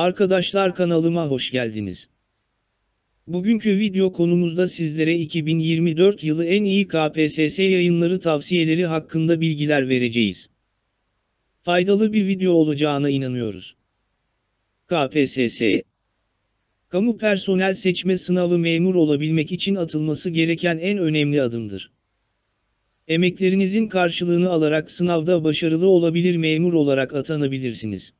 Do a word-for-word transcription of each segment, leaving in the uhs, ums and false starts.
Arkadaşlar kanalıma hoş geldiniz. Bugünkü video konumuzda sizlere iki bin yirmi dört yılı en iyi K P S S yayınları tavsiyeleri hakkında bilgiler vereceğiz. Faydalı bir video olacağına inanıyoruz. K P S S Kamu personel seçme sınavı memur olabilmek için atılması gereken en önemli adımdır. Emeklerinizin karşılığını alarak sınavda başarılı olabilir, memur olarak atanabilirsiniz.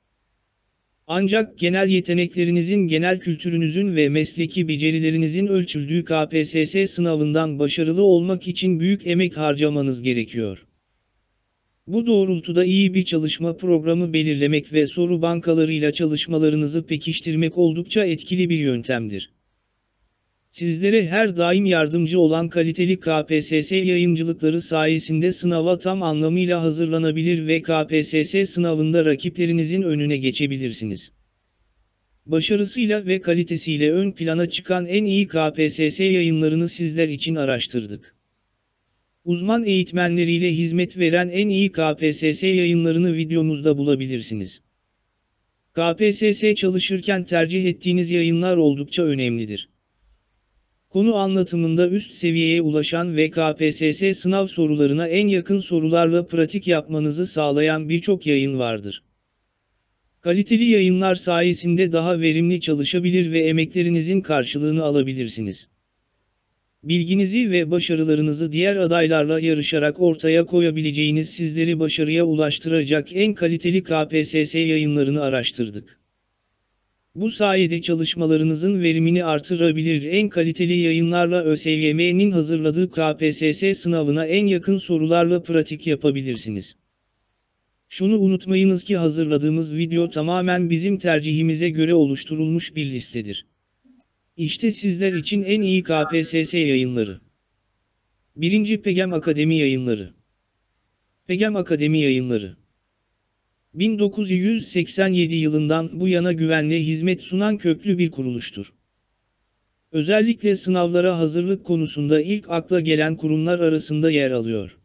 Ancak genel yeteneklerinizin, genel kültürünüzün ve mesleki becerilerinizin ölçüldüğü K P S S sınavından başarılı olmak için büyük emek harcamanız gerekiyor. Bu doğrultuda iyi bir çalışma programı belirlemek ve soru bankalarıyla çalışmalarınızı pekiştirmek oldukça etkili bir yöntemdir. Sizlere her daim yardımcı olan kaliteli K P S S yayıncılıkları sayesinde sınava tam anlamıyla hazırlanabilir ve K P S S sınavında rakiplerinizin önüne geçebilirsiniz. Başarısıyla ve kalitesiyle ön plana çıkan en iyi K P S S yayınlarını sizler için araştırdık. Uzman eğitmenleriyle hizmet veren en iyi K P S S yayınlarını videomuzda bulabilirsiniz. K P S S çalışırken tercih ettiğiniz yayınlar oldukça önemlidir. Konu anlatımında üst seviyeye ulaşan ve K P S S sınav sorularına en yakın sorularla pratik yapmanızı sağlayan birçok yayın vardır. Kaliteli yayınlar sayesinde daha verimli çalışabilir ve emeklerinizin karşılığını alabilirsiniz. Bilginizi ve başarılarınızı diğer adaylarla yarışarak ortaya koyabileceğiniz, sizleri başarıya ulaştıracak en kaliteli K P S S yayınlarını araştırdık. Bu sayede çalışmalarınızın verimini artırabilir, en kaliteli yayınlarla ÖSYM'nin hazırladığı K P S S sınavına en yakın sorularla pratik yapabilirsiniz. Şunu unutmayınız ki hazırladığımız video tamamen bizim tercihimize göre oluşturulmuş bir listedir. İşte sizler için en iyi K P S S yayınları. birinci. Pegem Akademi Yayınları. Pegem Akademi Yayınları bin dokuz yüz seksen yedi yılından bu yana güvenle hizmet sunan köklü bir kuruluştur. Özellikle sınavlara hazırlık konusunda ilk akla gelen kurumlar arasında yer alıyor.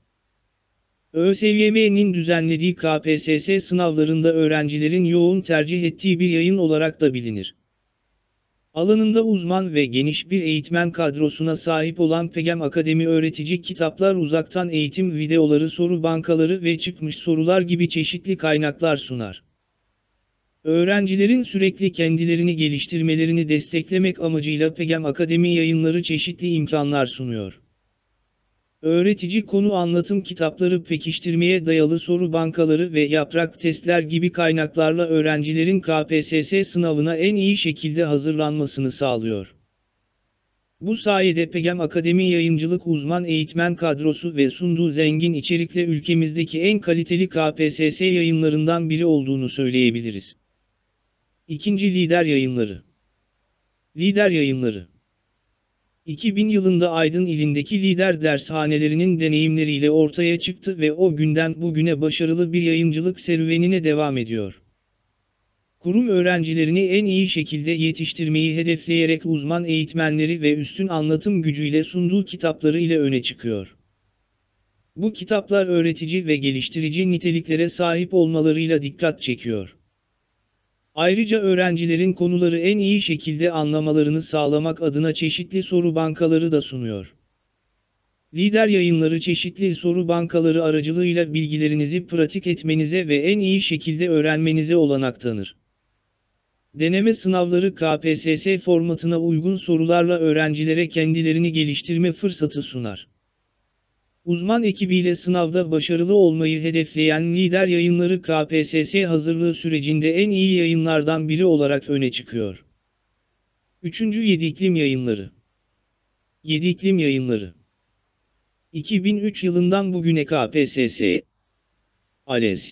ÖSYM'nin düzenlediği K P S S sınavlarında öğrencilerin yoğun tercih ettiği bir yayın olarak da bilinir. Alanında uzman ve geniş bir eğitmen kadrosuna sahip olan Pegem Akademi öğretici kitaplar, uzaktan eğitim videoları, soru bankaları ve çıkmış sorular gibi çeşitli kaynaklar sunar. Öğrencilerin sürekli kendilerini geliştirmelerini desteklemek amacıyla Pegem Akademi yayınları çeşitli imkanlar sunuyor. Öğretici konu anlatım kitapları, pekiştirmeye dayalı soru bankaları ve yaprak testler gibi kaynaklarla öğrencilerin K P S S sınavına en iyi şekilde hazırlanmasını sağlıyor. Bu sayede Pegem Akademi yayıncılık uzman eğitmen kadrosu ve sunduğu zengin içerikle ülkemizdeki en kaliteli K P S S yayınlarından biri olduğunu söyleyebiliriz. İkinci. Lider Yayınları. Lider Yayınları iki bin yılında Aydın ilindeki Lider dershanelerinin deneyimleriyle ortaya çıktı ve o günden bugüne başarılı bir yayıncılık serüvenine devam ediyor. Kurum öğrencilerini en iyi şekilde yetiştirmeyi hedefleyerek uzman eğitmenleri ve üstün anlatım gücüyle sunduğu kitapları ile öne çıkıyor. Bu kitaplar öğretici ve geliştirici niteliklere sahip olmalarıyla dikkat çekiyor. Ayrıca öğrencilerin konuları en iyi şekilde anlamalarını sağlamak adına çeşitli soru bankaları da sunuyor. Lider Yayınları çeşitli soru bankaları aracılığıyla bilgilerinizi pratik etmenize ve en iyi şekilde öğrenmenize olanak tanır. Deneme sınavları K P S S formatına uygun sorularla öğrencilere kendilerini geliştirme fırsatı sunar. Uzman ekibiyle sınavda başarılı olmayı hedefleyen Lider Yayınları K P S S hazırlığı sürecinde en iyi yayınlardan biri olarak öne çıkıyor. üçüncü. Yedi İklim Yayınları. Yedi İklim Yayınları iki bin üç yılından bugüne K P S S, ALES,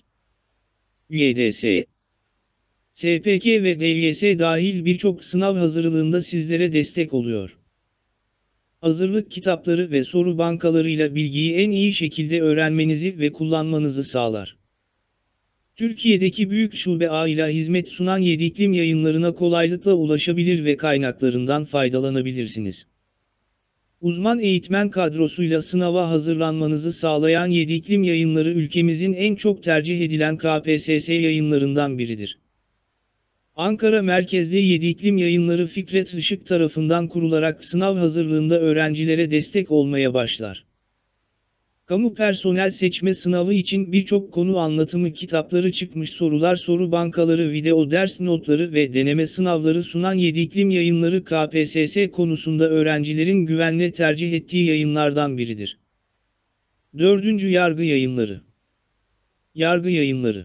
Y D S, S P K ve D Y S dahil birçok sınav hazırlığında sizlere destek oluyor. Hazırlık kitapları ve soru bankalarıyla bilgiyi en iyi şekilde öğrenmenizi ve kullanmanızı sağlar. Türkiye'deki büyük şube ağıyla hizmet sunan Yedi İklim Yayınlarına kolaylıkla ulaşabilir ve kaynaklarından faydalanabilirsiniz. Uzman eğitmen kadrosuyla sınava hazırlanmanızı sağlayan Yedi İklim Yayınları ülkemizin en çok tercih edilen K P S S yayınlarından biridir. Ankara merkezli Yedi İklim Yayınları Fikret Işık tarafından kurularak sınav hazırlığında öğrencilere destek olmaya başlar. Kamu personel seçme sınavı için birçok konu anlatımı kitapları çıkmış sorular soru bankaları video ders notları ve deneme sınavları sunan Yedi İklim Yayınları K P S S konusunda öğrencilerin güvenle tercih ettiği yayınlardan biridir. dördüncü Yargı Yayınları. Yargı Yayınları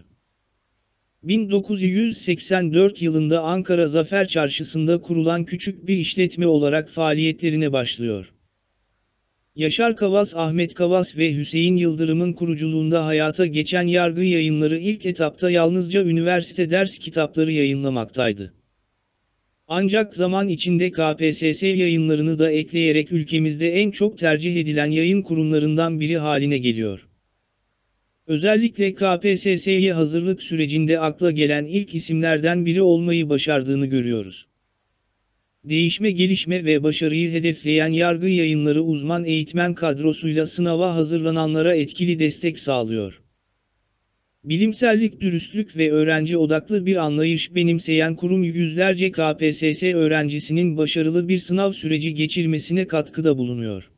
bin dokuz yüz seksen dört yılında Ankara Zafer Çarşısı'nda kurulan küçük bir işletme olarak faaliyetlerine başlıyor. Yaşar Kavas, Ahmet Kavas ve Hüseyin Yıldırım'ın kuruculuğunda hayata geçen Yargı Yayınları ilk etapta yalnızca üniversite ders kitapları yayınlamaktaydı. Ancak zaman içinde K P S S yayınlarını da ekleyerek ülkemizde en çok tercih edilen yayın kurumlarından biri haline geliyor. Özellikle K P S S'ye hazırlık sürecinde akla gelen ilk isimlerden biri olmayı başardığını görüyoruz. Değişme, gelişme ve başarıyı hedefleyen Yargı Yayınları uzman eğitmen kadrosuyla sınava hazırlananlara etkili destek sağlıyor. Bilimsellik, dürüstlük ve öğrenci odaklı bir anlayış benimseyen kurum yüzlerce K P S S öğrencisinin başarılı bir sınav süreci geçirmesine katkıda bulunuyor.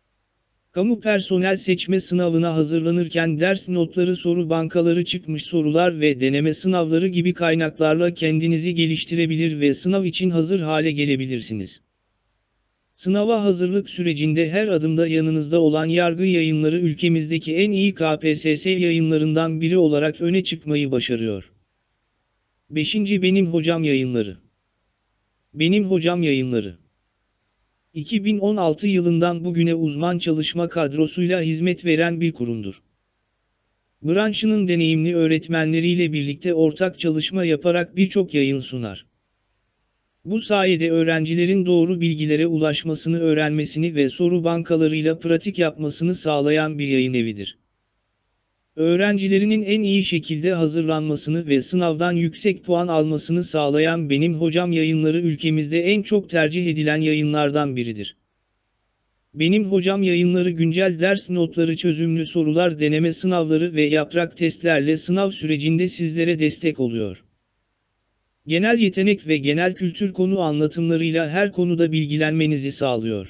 Kamu personel seçme sınavına hazırlanırken ders notları, soru bankaları, çıkmış sorular ve deneme sınavları gibi kaynaklarla kendinizi geliştirebilir ve sınav için hazır hale gelebilirsiniz. Sınava hazırlık sürecinde her adımda yanınızda olan Yargı Yayınları ülkemizdeki en iyi K P S S yayınlarından biri olarak öne çıkmayı başarıyor. beşinci Benim Hocam Yayınları. Benim Hocam Yayınları iki bin on altı yılından bugüne uzman çalışma kadrosuyla hizmet veren bir kurumdur. Branşının deneyimli öğretmenleriyle birlikte ortak çalışma yaparak birçok yayın sunar. Bu sayede öğrencilerin doğru bilgilere ulaşmasını, öğrenmesini ve soru bankalarıyla pratik yapmasını sağlayan bir yayın evidir. Öğrencilerinin en iyi şekilde hazırlanmasını ve sınavdan yüksek puan almasını sağlayan Benim Hocam Yayınları ülkemizde en çok tercih edilen yayınlardan biridir. Benim Hocam Yayınları güncel ders notları, çözümlü sorular, deneme sınavları ve yaprak testlerle sınav sürecinde sizlere destek oluyor. Genel yetenek ve genel kültür konu anlatımlarıyla her konuda bilgilenmenizi sağlıyor.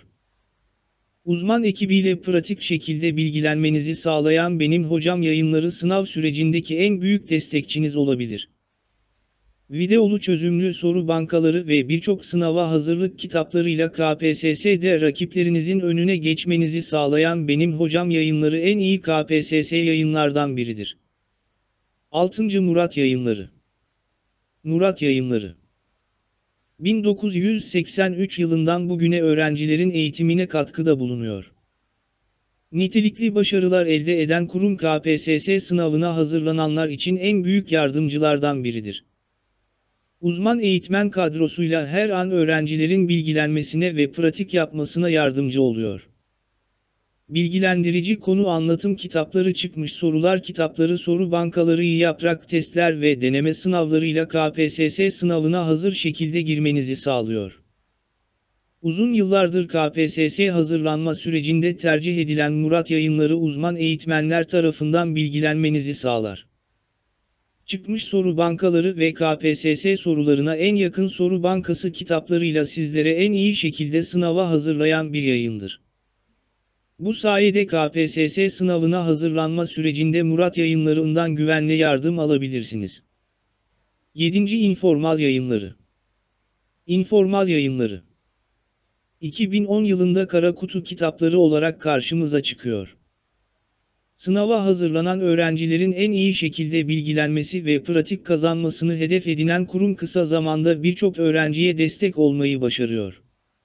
Uzman ekibiyle pratik şekilde bilgilenmenizi sağlayan Benim Hocam Yayınları sınav sürecindeki en büyük destekçiniz olabilir. Videolu çözümlü soru bankaları ve birçok sınava hazırlık kitaplarıyla K P S S'de rakiplerinizin önüne geçmenizi sağlayan Benim Hocam Yayınları en iyi K P S S yayınlardan biridir. altıncı Murat Yayınları. Murat Yayınları bin dokuz yüz seksen üç yılından bugüne öğrencilerin eğitimine katkıda bulunuyor. Nitelikli başarılar elde eden kurum K P S S sınavına hazırlananlar için en büyük yardımcılardan biridir. Uzman eğitmen kadrosuyla her an öğrencilerin bilgilenmesine ve pratik yapmasına yardımcı oluyor. Bilgilendirici konu anlatım kitapları, çıkmış sorular kitapları, soru bankaları, yaprak testler ve deneme sınavlarıyla K P S S sınavına hazır şekilde girmenizi sağlıyor. Uzun yıllardır K P S S hazırlanma sürecinde tercih edilen Murat Yayınları uzman eğitmenler tarafından bilgilenmenizi sağlar. Çıkmış soru bankaları ve K P S S sorularına en yakın soru bankası kitaplarıyla sizlere en iyi şekilde sınava hazırlayan bir yayındır. Bu sayede K P S S sınavına hazırlanma sürecinde Murat Yayınları'ndan güvenli yardım alabilirsiniz. yedinci İnformal Yayınları. İnformal Yayınları iki bin on yılında kara kutu kitapları olarak karşımıza çıkıyor. Sınava hazırlanan öğrencilerin en iyi şekilde bilgilenmesi ve pratik kazanmasını hedef edinen kurum kısa zamanda birçok öğrenciye destek olmayı başarıyor.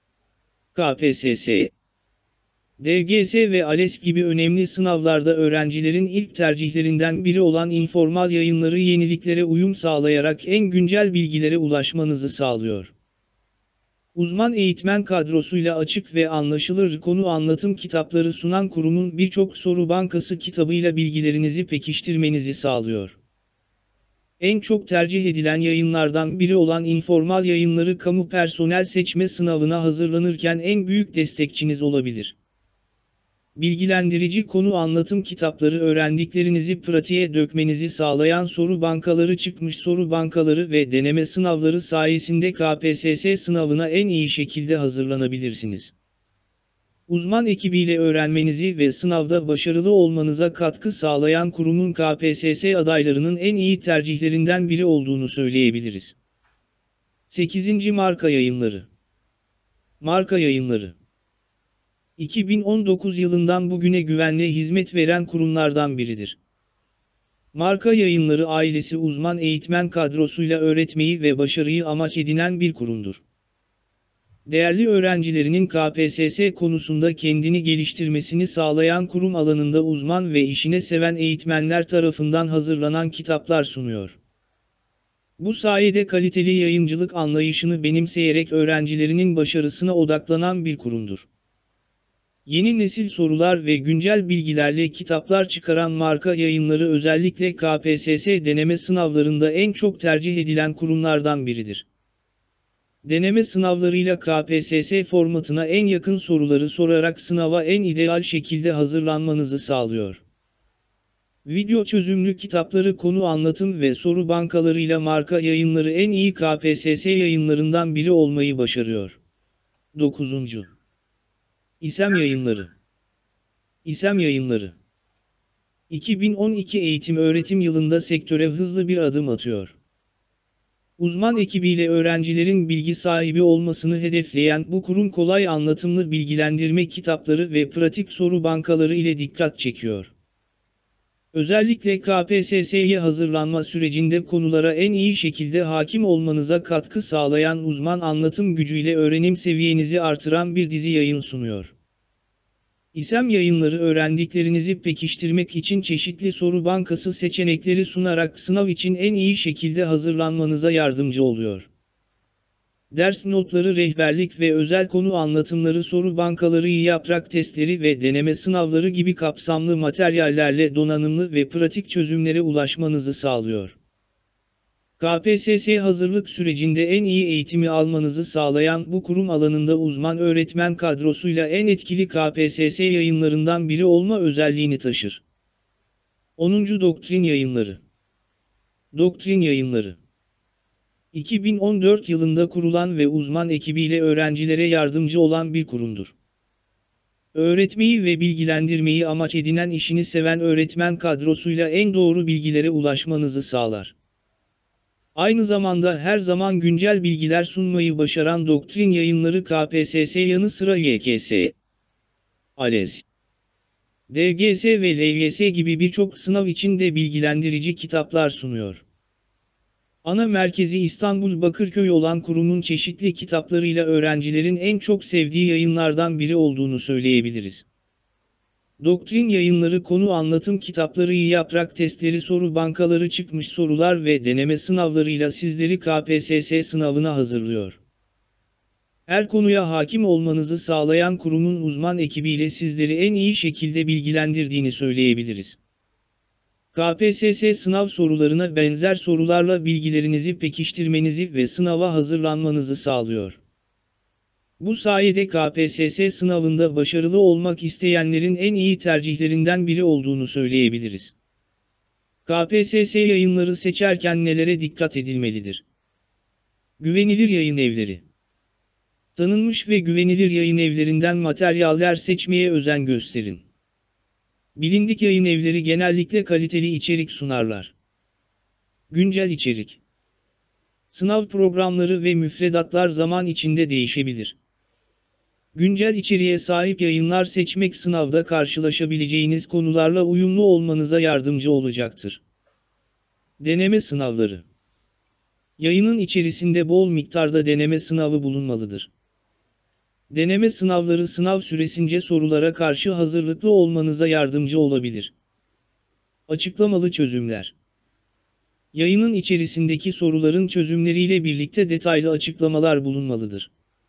K P S S, D G S ve ALES gibi önemli sınavlarda öğrencilerin ilk tercihlerinden biri olan İnformal Yayınları yeniliklere uyum sağlayarak en güncel bilgilere ulaşmanızı sağlıyor. Uzman eğitmen kadrosuyla açık ve anlaşılır konu anlatım kitapları sunan kurumun birçok soru bankası kitabıyla bilgilerinizi pekiştirmenizi sağlıyor. En çok tercih edilen yayınlardan biri olan İnformal Yayınları kamu personel seçme sınavına hazırlanırken en büyük destekçiniz olabilir. Bilgilendirici konu anlatım kitapları öğrendiklerinizi pratiğe dökmenizi sağlayan soru bankaları, çıkmış soru bankaları ve deneme sınavları sayesinde K P S S sınavına en iyi şekilde hazırlanabilirsiniz. Uzman ekibiyle öğrenmenizi ve sınavda başarılı olmanıza katkı sağlayan kurumun K P S S adaylarının en iyi tercihlerinden biri olduğunu söyleyebiliriz. sekizinci Marka Yayınları. Marka Yayınları iki bin on dokuz yılından bugüne güvenle hizmet veren kurumlardan biridir. Marka Yayınları ailesi uzman eğitmen kadrosuyla öğretmeyi ve başarıyı amaç edinen bir kurumdur. Değerli öğrencilerinin K P S S konusunda kendini geliştirmesini sağlayan kurum, alanında uzman ve işini seven eğitmenler tarafından hazırlanan kitaplar sunuyor. Bu sayede kaliteli yayıncılık anlayışını benimseyerek öğrencilerinin başarısına odaklanan bir kurumdur. Yeni nesil sorular ve güncel bilgilerle kitaplar çıkaran Marka Yayınları özellikle K P S S deneme sınavlarında en çok tercih edilen kurumlardan biridir. Deneme sınavlarıyla K P S S formatına en yakın soruları sorarak sınava en ideal şekilde hazırlanmanızı sağlıyor. Video çözümlü kitapları, konu anlatım ve soru bankalarıyla Marka Yayınları en iyi K P S S yayınlarından biri olmayı başarıyor. dokuzuncu İSEM Yayınları. İSEM Yayınları iki bin on iki eğitim-öğretim yılında sektöre hızlı bir adım atıyor. Uzman ekibiyle öğrencilerin bilgi sahibi olmasını hedefleyen bu kurum kolay anlatımlı bilgilendirme kitapları ve pratik soru bankaları ile dikkat çekiyor. Özellikle K P S S'ye hazırlanma sürecinde konulara en iyi şekilde hakim olmanıza katkı sağlayan uzman anlatım gücüyle öğrenim seviyenizi artıran bir dizi yayın sunuyor. İSEM Yayınları öğrendiklerinizi pekiştirmek için çeşitli soru bankası seçenekleri sunarak sınav için en iyi şekilde hazırlanmanıza yardımcı oluyor. Ders notları, rehberlik ve özel konu anlatımları, soru bankaları, yaprak testleri ve deneme sınavları gibi kapsamlı materyallerle donanımlı ve pratik çözümlere ulaşmanızı sağlıyor. K P S S hazırlık sürecinde en iyi eğitimi almanızı sağlayan bu kurum, alanında uzman öğretmen kadrosuyla en etkili K P S S yayınlarından biri olma özelliğini taşır. onuncu Doktrin Yayınları. Doktrin Yayınları iki bin on dört yılında kurulan ve uzman ekibiyle öğrencilere yardımcı olan bir kurumdur. Öğretmeyi ve bilgilendirmeyi amaç edinen, işini seven öğretmen kadrosuyla en doğru bilgilere ulaşmanızı sağlar. Aynı zamanda her zaman güncel bilgiler sunmayı başaran Doktrin Yayınları, K P S S yanı sıra Y K S, ALES, D G S ve L Y S gibi birçok sınav için de bilgilendirici kitaplar sunuyor. Ana merkezi İstanbul Bakırköy olan kurumun çeşitli kitaplarıyla öğrencilerin en çok sevdiği yayınlardan biri olduğunu söyleyebiliriz. Doktrin Yayınları konu anlatım kitapları, yaprak testleri, soru bankaları, çıkmış sorular ve deneme sınavlarıyla sizleri K P S S sınavına hazırlıyor. Her konuya hakim olmanızı sağlayan kurumun uzman ekibiyle sizleri en iyi şekilde bilgilendirdiğini söyleyebiliriz. K P S S sınav sorularına benzer sorularla bilgilerinizi pekiştirmenizi ve sınava hazırlanmanızı sağlıyor. Bu sayede K P S S sınavında başarılı olmak isteyenlerin en iyi tercihlerinden biri olduğunu söyleyebiliriz. K P S S yayınları seçerken nelere dikkat edilmelidir? Güvenilir yayın evleri. Tanınmış ve güvenilir yayın evlerinden materyaller seçmeye özen gösterin. Bilindik yayın evleri genellikle kaliteli içerik sunarlar. Güncel içerik. Sınav programları ve müfredatlar zaman içinde değişebilir. Güncel içeriğe sahip yayınlar seçmek sınavda karşılaşabileceğiniz konularla uyumlu olmanıza yardımcı olacaktır. Deneme sınavları. Yayının içerisinde bol miktarda deneme sınavı bulunmalıdır. Deneme sınavları sınav süresince sorulara karşı hazırlıklı olmanıza yardımcı olabilir. Açıklamalı çözümler. Yayının içerisindeki soruların çözümleriyle birlikte detaylı açıklamalar bulunmalıdır.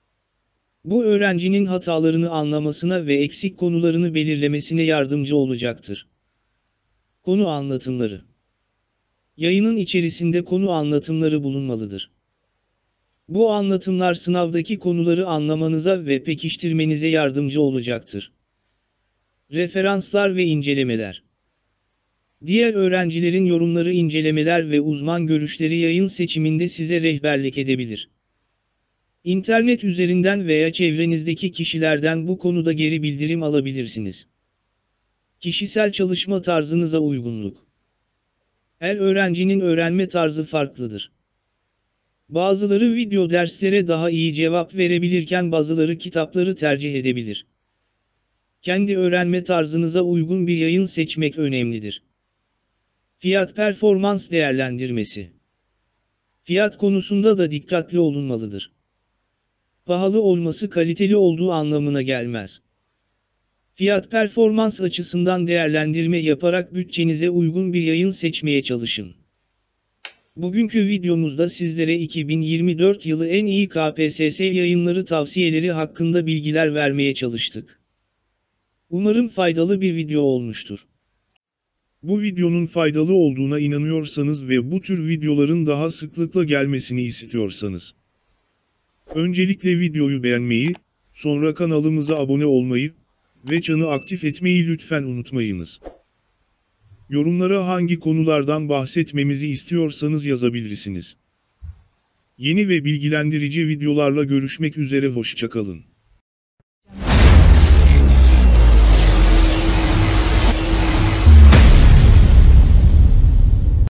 Bu öğrencinin hatalarını anlamasına ve eksik konularını belirlemesine yardımcı olacaktır. Konu anlatımları. Yayının içerisinde konu anlatımları bulunmalıdır. Bu anlatımlar sınavdaki konuları anlamanıza ve pekiştirmenize yardımcı olacaktır. Referanslar ve incelemeler. Diğer öğrencilerin yorumları, incelemeler ve uzman görüşleri yayın seçiminde size rehberlik edebilir. İnternet üzerinden veya çevrenizdeki kişilerden bu konuda geri bildirim alabilirsiniz. Kişisel çalışma tarzınıza uygunluk. Her öğrencinin öğrenme tarzı farklıdır. Bazıları video derslere daha iyi cevap verebilirken bazıları kitapları tercih edebilir. Kendi öğrenme tarzınıza uygun bir yayın seçmek önemlidir. Fiyat performans değerlendirmesi. Fiyat konusunda da dikkatli olunmalıdır. Pahalı olması kaliteli olduğu anlamına gelmez. Fiyat performans açısından değerlendirme yaparak bütçenize uygun bir yayın seçmeye çalışın. Bugünkü videomuzda sizlere iki bin yirmi dört yılı en iyi K P S S yayınları tavsiyeleri hakkında bilgiler vermeye çalıştık. Umarım faydalı bir video olmuştur. Bu videonun faydalı olduğuna inanıyorsanız ve bu tür videoların daha sıklıkla gelmesini istiyorsanız, öncelikle videoyu beğenmeyi, sonra kanalımıza abone olmayı ve çanı aktif etmeyi lütfen unutmayınız. Yorumlara hangi konulardan bahsetmemizi istiyorsanız yazabilirsiniz. Yeni ve bilgilendirici videolarla görüşmek üzere, hoşça kalın.